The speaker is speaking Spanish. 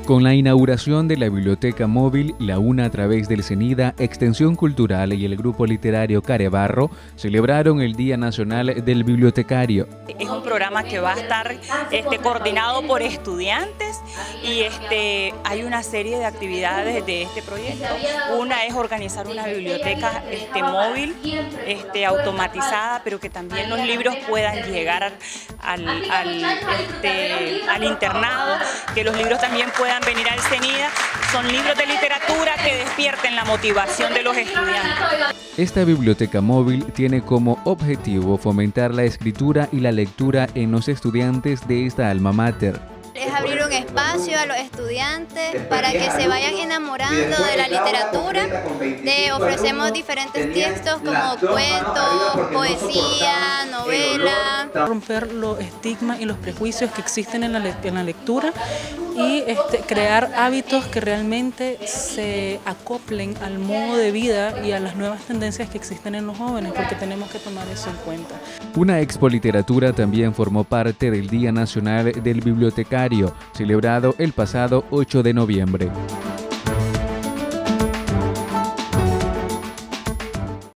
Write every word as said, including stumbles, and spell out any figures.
Con la inauguración de la Biblioteca Móvil, la UNA a través del CENIDA, Extensión Cultural y el Grupo Literario Carebarro celebraron el Día Nacional del Bibliotecario. Es un programa que va a estar este, coordinado por estudiantes y este, hay una serie de actividades de este proyecto. Una es organizar una biblioteca este, móvil, este, automatizada, pero que también los libros puedan llegar al, al, este, al internado, que los libros también puedan venir al CENIDA. Son libros de literatura que despierten la motivación de los estudiantes. Esta biblioteca móvil tiene como objetivo fomentar la escritura y la lectura en los estudiantes de esta alma mater. Es abrir un espacio a los estudiantes para que se vayan enamorando de la literatura. De, ofrecemos diferentes textos como cuentos, poesía, novela. Romper los estigmas y los prejuicios que existen en la, en la lectura y este, crear hábitos que realmente se acoplen al modo de vida y a las nuevas tendencias que existen en los jóvenes, porque tenemos que tomar eso en cuenta. Una expo literatura también formó parte del Día Nacional del Bibliotecario, celebrado el pasado ocho de noviembre.